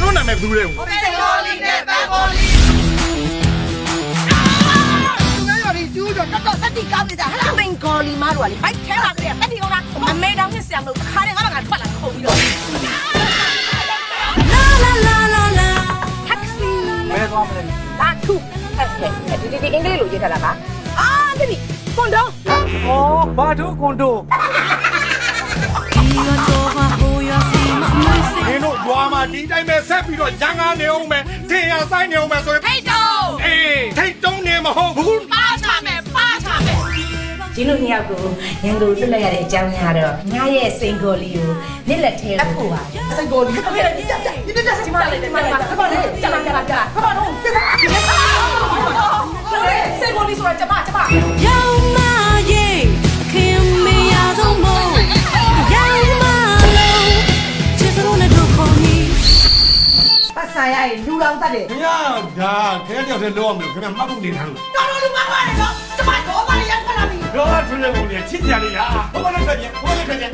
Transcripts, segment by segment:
တို့နာမည်ဘူးလေစိန်ကောလီနဲ့ပန်းကောလီသူကရော်ဒီကျူးတော့တော်တက်တီကောင်းနေတာဟလားစိန်ကောလီမတို့ကလေဘိုက်ထဲမှာကလေးတက်တီကောင်းတာအမေတောင်နဲ့ဆရာမလို့ခါတယ်ငါကထွက်လာခုံပြီးတော့လာတက်ဆီဘယ်သွားမလဲလာထုဒီအင်္ဂလိပ်လိုရေးထားတာကတိကွန်ဒိုဘာတို့ကွန်ဒိုနင်တို့ရွာမှာဒီတိုင်းပဲဆက်ပြီးတော့ရန်ကားနေအောင်မယ်ထင်ရဆိုင်နေအောင်မယ်ဆိုရင်ထိတ်တုံးထိတ်တုံးနေမဟုတ်ဘူးပါချမယ်ဒီလိုနှစ်ယောက်ကိုရန်ကုန်လွတ်လိုက်ရတဲ့အကြောင်းများတော့ငါရဲ့စိန်ကိုလီကိုလက်လက်ထဲလို့ပါစိန်ကိုလီခမေးဒီတက်ဒီမှာလေခမေးကြာလာခမေးတော့စိန်ကိုလီဆိုတာကျမရောင်မရေခင်မရဆုံးမို့ရောင်မလုံးချစ်စလို့နဲ့တို့ခေါ်နေပတ်ဆိုင်ရလူလောင်တတ်တယ်မရဒါခဲတယောက်တည်းလုံးအောင်လို့ခင်ဗျမှတ်ဖို့နေထားလို့တော်လူမှတ်ပါတယ်နော်ကျမတော့ဘာလဲရခလာပြီတော့ထွေးနေပုံနဲ့ချစ်ကြရလားဘာလဲထွက်ပြန်ဟာ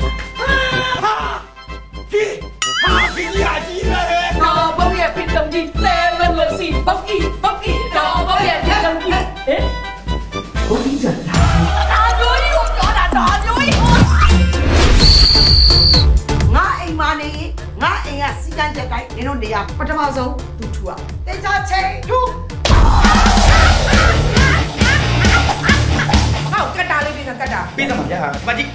ဒီရကြီးလေတော့ဘုံရဲ့ဖိတုံကြီးလဲလို့စီပုတ်ဤတော့ဘုံရဲ့ဖိတုံကြီးဘုံကြီးစတာဒါမျိုးကြီးကိုပြောတာဒါမျိုးကြီးငါအိမ်မနေငါအိမ်ကစီကန်းချက်တိုင်းနင်တို့နေရပထမဆုံးသူထူအောင်တေချာချိန်ထူဟောကတ်တာလေးပြီးတော့ကတ်တာပြီးတော့ရမကြီး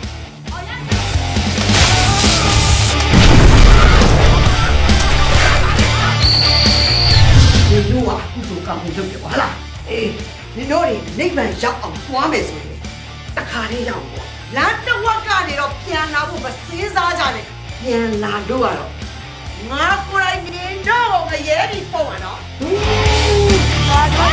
ဒီလိုကကုသိုလ်ကောင်းမှုလုပ်ရပါလားအေးဒီတို့တွေနိဗ္ဗာန်ရောက်အောင်သွားမယ်ဆိုရင်တခါလေးရောက်ပေါ့လမ်းတစ်ဝက်ကနေတော့ပြန်လာဖို့မစင်းစားကြနဲ့ပြန်လာတော့ကတော့ငါကိုယ်တိုင်နေတော့ငရဲဒီပုံရနော်ဟာတော့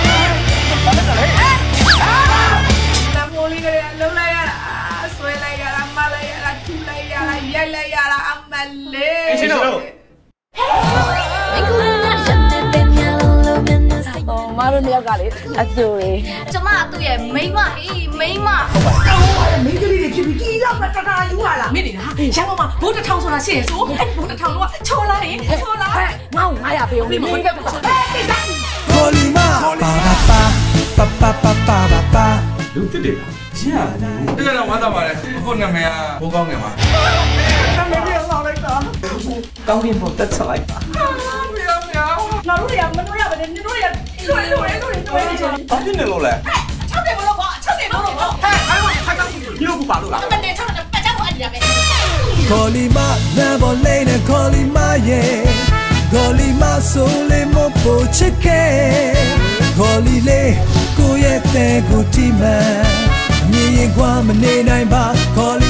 လမ်းမိုးလေးကလုံးလိုက်ရတာဆွဲလိုက်ရတာမလိုက်ရတာထူလိုက်ရတာရိုက်လိုက်ရတာအမလေးအရှင်တို့မတို့မြောက်ကလေအကျိုးလေကျမသူ့ရဲ့မိန်းမမိန်းမမိန်းကလေးတွေဖြစ်ပြီးကြီးတော့တတာယူလာမင်းနေတာရန်ကုန်မှာဘိုးတစ်ထောင်ဆိုတာရှင်းဆိုအဲ့ဘိုးတစ်ထောင်တော့ချော်လာရင်ချော်လာငါ့ကို900ပေးအောင်ဒီမင်းကကိုကိုလီမာပါလူတစ်တယ်ရှင်းရတယ်တကယ်တော့ဝမ်းသာပါတယ်အခုနာမည်ကဘိုးကောင်းငယ်ပါနာမည်ပြောင်းလိုက်တာကောင်းကင်ဘုံတက်ချလိုက်ပါเรารู้อย่างมันรู้อย่างแบบนี้รู้อย่างช่วยဘာဖြစ်နေလို့လဲချက်တယ်မလို့ကွာချက်တယ်မလို့ဟဲ့ခိုင်းတော့ဒီလိုကူပါလို့လားတနေ့ချက်တော့ပတ်ချဖို့အညီရပဲခေါ်လီမလမ်းပေါ်လေးနဲ့ခေါ်လီမရဲ့ခေါ်လီမဆိုလေးမပိုချစ်ခဲ့ခေါ်လီလေးကိုရဲ့တဲ့ကိုတီမန်မြင်ရင်ကွာမနေနိုင်ပါခေါ်